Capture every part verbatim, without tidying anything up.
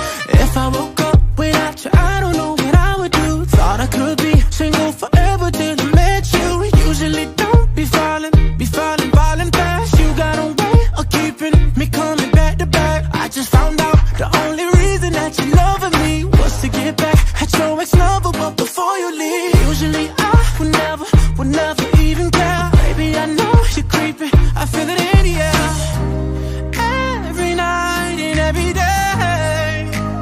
If I woke up without you, I don't know what I would do. Thought I could be single forever till I met you. Usually don't be falling, be falling, falling fast. You got a way of keeping me coming back to back. I just found out the only reason that you loving me was to get back at your ex-lover, but before you leave. Usually I would never, would never even care. Baby, I know you're creeping, I feel it in the air. Every night and every day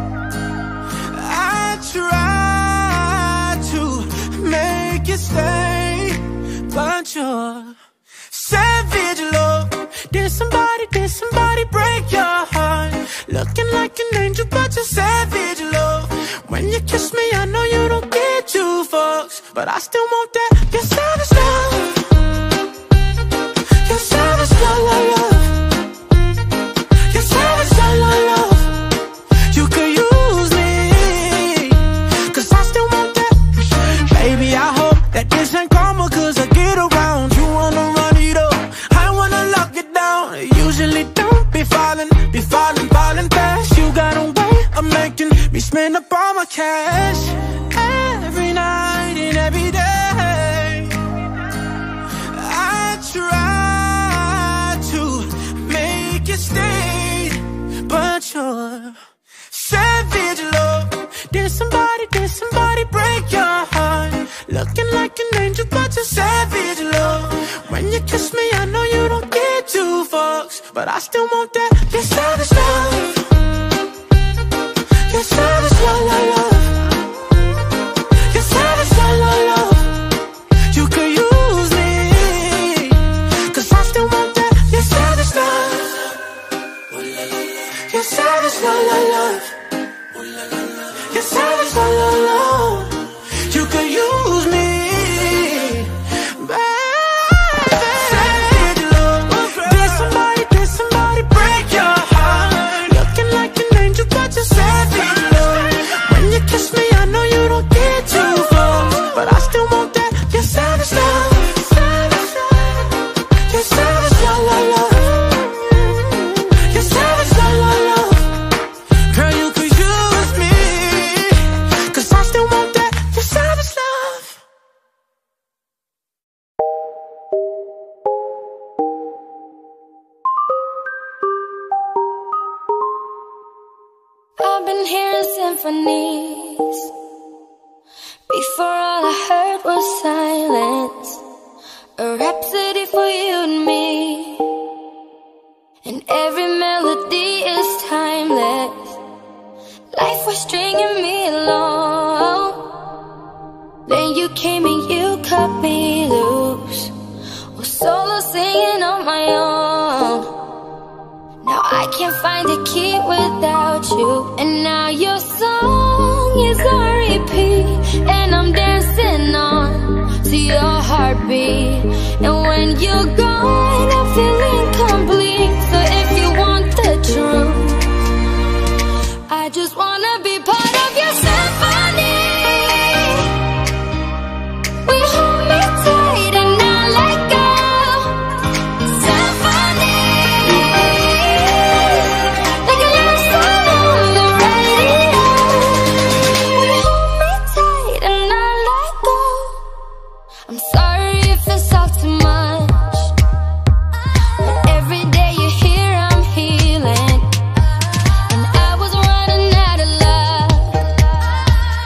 I try to make you stay, but you're savage love. Did somebody, did somebody break your heart? Looking like an angel, but you're savage love. When you kiss me, I know you don't get two fucks, but I still want that. You're savage love. You're savage love, love, love. You're savage love, love, love. You could use me, cause I still want that. Baby, I hope that this ain't karma, cause I get around. You wanna run it up, I wanna lock it down. Usually don't be falling, be falling, falling fast. You got a way of making me spend up all my cash. Every night and every day I try to make you stay, but you're savage love. Did somebody, did somebody break your heart? Looking like an angel, but you're savage love. When you kiss me, I know you don't get two fucks, but I still want that. You're savage love. You're savage love, love, love. You're savage love, love, love. You could use me, cause I still want that. You're savage love. You're savage love, love, love. You're savage love, love, love. You could use me, baby. Savage love. Did somebody, did somebody break your heart? Looking like an angel, but you're savage love. When you kiss me, I know you don't get two fucks, but I still want that. You're savage love. You're savage love, love, love. You're savage love, love, love. Girl, you could use me, cause I still want that. You're savage love. I've been hearing symphonies. Before all I heard was silence. A rhapsody for you and me. And every melody is timeless. Life was stringing me along. Then you came and you cut me loose. Was solo singing on my own. Now I can't find a key without you. And now your song is on repeat, and I'm dancing on to your heartbeat. And when you're gone, I feel incomplete. So if you want the truth, I just wanna be part of your symphony. We hold me tight and not let go. Symphony, like a love song on the radio. We hold me tight and not let go. I'm sorry if it's all too much, but every day you're here, I'm healing. And I was running out of love.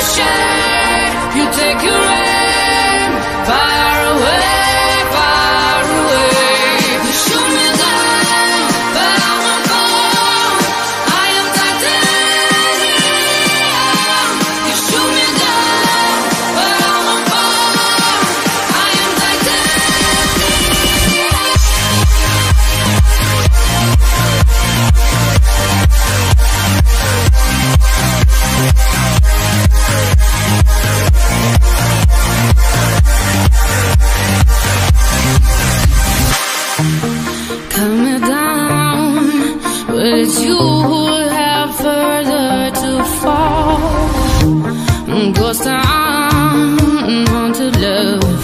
Ricochet, you take your aim, far away, far away. You shoot me down, but I won't fall. I am titanium. You shoot me down, but I won't fall. I am cut me down, but it's you who have further to fall. Ghost town, haunted love.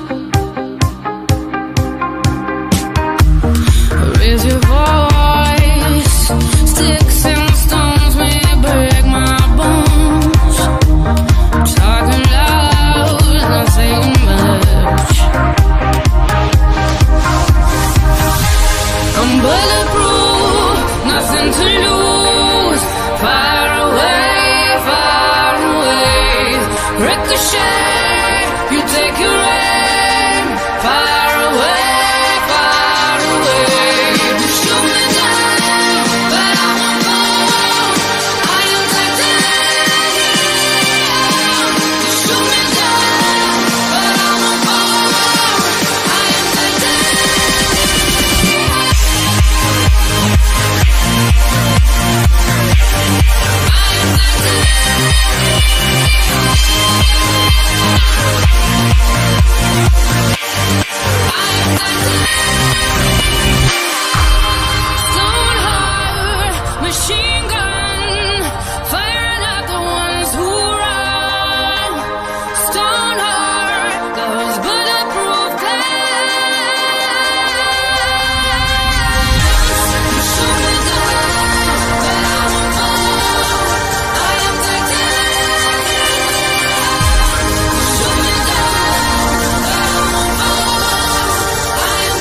Raise your voice, sticks and stones may break my bones. Talking loud, not saying much. I'm bulletproof, nothing to lose. Far away, far away. Ricochet, you take your aim. Far away, far away. You shoot me down, but I won't fall. I am titanium. You shoot me down, but I won't fall. I am Stone heart, machine gun, firing at the ones who run. Stone heart, those bulletproof glass. Shoot me down, but I won't fall. I am titanium. Shoot me down, but I won't fall. I am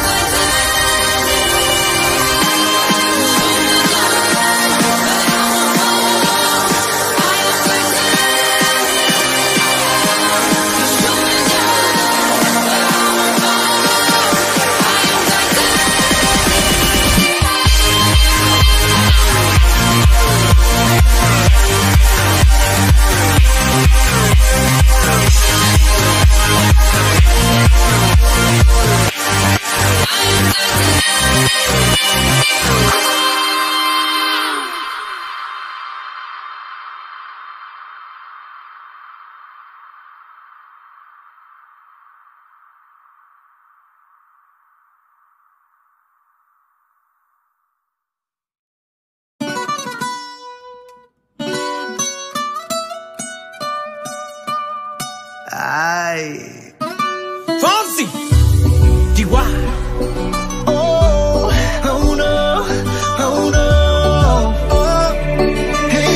Ay. Fonsi. Igual. Oh, oh no, oh no. Oh. Hey,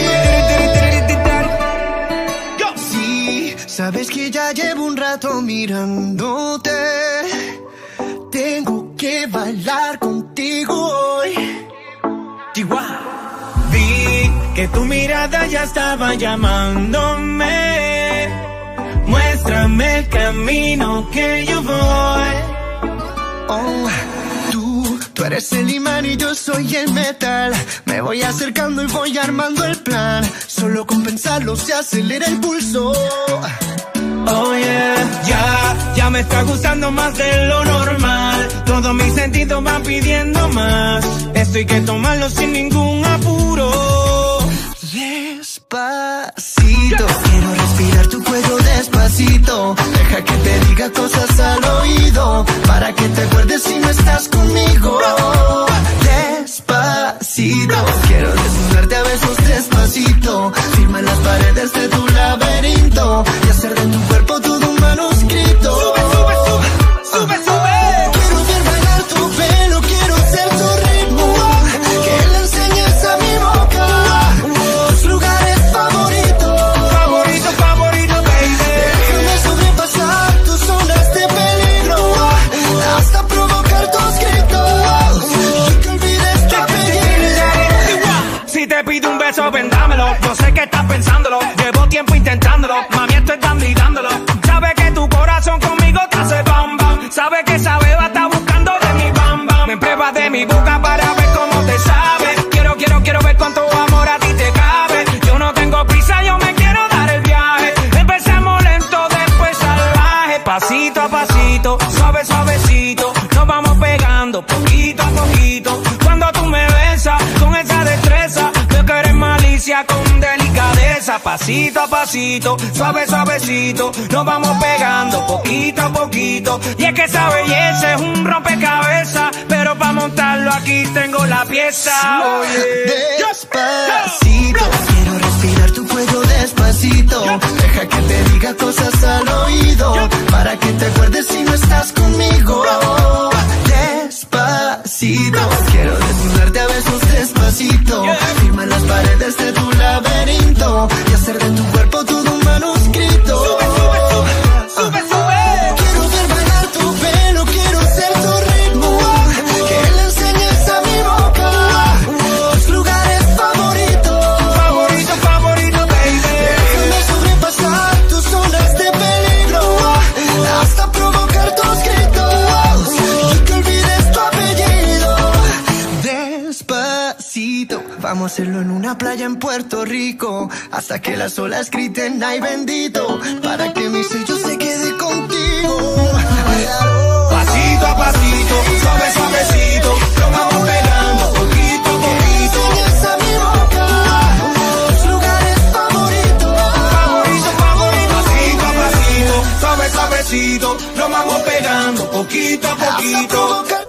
yeah. Go. Sí, sabes que ya llevo un rato mirándote. Tengo que bailar contigo hoy. Igual. Vi que tu mirada ya estaba llamándome. Muéstrame el camino que yo voy. Oh, tú, tú eres el imán y yo soy el metal. Me voy acercando y voy armando el plan. Solo con pensarlo se acelera el pulso. Oh yeah, ya, ya me está gustando más de lo normal. Todos mis sentidos van pidiendo más. Esto hay que tomarlo sin ningún apuro. Despacito, quiero respirar tu cuello despacito. Deja que te diga cosas al oído, para que te acuerdes si no estás conmigo. Despacito, quiero desnudarte a besos despacito. Firma las paredes de tu laberinto y hacer de tu cuerpo todo un manuscrito. Sube, sube, sube, sube, sube. Quiero ver bailar tu pelo, quiero ser tu ritmo. Que le enseñes a mi boca tus lugares favoritos. Favorito, favorito, baby. Déjame sobrepasar tus zonas de peligro hasta provocar tus gritos y que olvides tu apellido. Si te pido un beso beso, vendámelo. Yo sé que estás pensándolo, llevo tiempo intentándolo. Mami, estoy dando y dándolo. Sabe que tu corazón conmigo te hace bam bam. Sabe que esa beba está buscando de mi bam bam. Me pruebas de mi boca para ver cómo te sabe. Quiero, quiero, quiero ver cuánto amor a ti te cabe. Yo no tengo prisa, yo me quiero dar el viaje. Empecemos lento, después salvaje. Pasito a pasito, suave, suavecito. Nos vamos pegando poquito a poquito. Cuando tú me besas con esa destreza, veo que eres malicia con delicadeza. Pasito a pasito, suave, suavecito. Nos vamos pegando poquito a poquito. Y es que esa belleza es un rompecabezas, pero para montarlo aquí tengo la pieza. Oye, despacito, quiero respirar tu cuello despacito. Deja que te diga cosas al oído, para que te acuerdes si no estás conmigo. Despacito, quiero desnudarte a besos despacito. Firma en las paredes de tu laberinto y hacer de tu cuerpo todo un manuscrito. Sube, sube, sube, sube, sube. Quiero ver bailar tu pelo, quiero ser tu ritmo. Que le enseñes a mi boca tus lugares favoritos. Favorito, favorito, baby. Déjame sobrepasar tus zonas de peligro, hasta provocar tus gritos y que olvides tu apellido. Despacito, vamos a hacerlo en una playa en Puerto Rico, hasta que las olas griten ay bendito, para que mi sello se quede contigo. Pasito a pasito, suave, suavecito. Lo vamos pegando poquito a poquito. Enseñas a mi boca tus lugares favoritos. Favorito, favorito. Pasito a pasito, suave, suavecito. Lo vamos pegando poquito a Hasta poquito. provocar